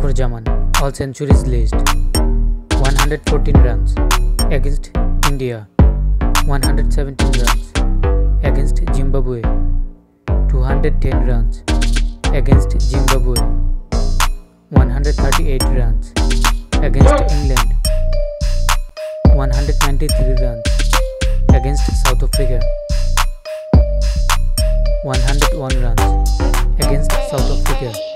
Fakhar Zaman, all centuries list. 114 runs against India. 117 runs against Zimbabwe. 210 runs against Zimbabwe. 138 runs against England. 193 runs against South Africa. 101 runs against South Africa.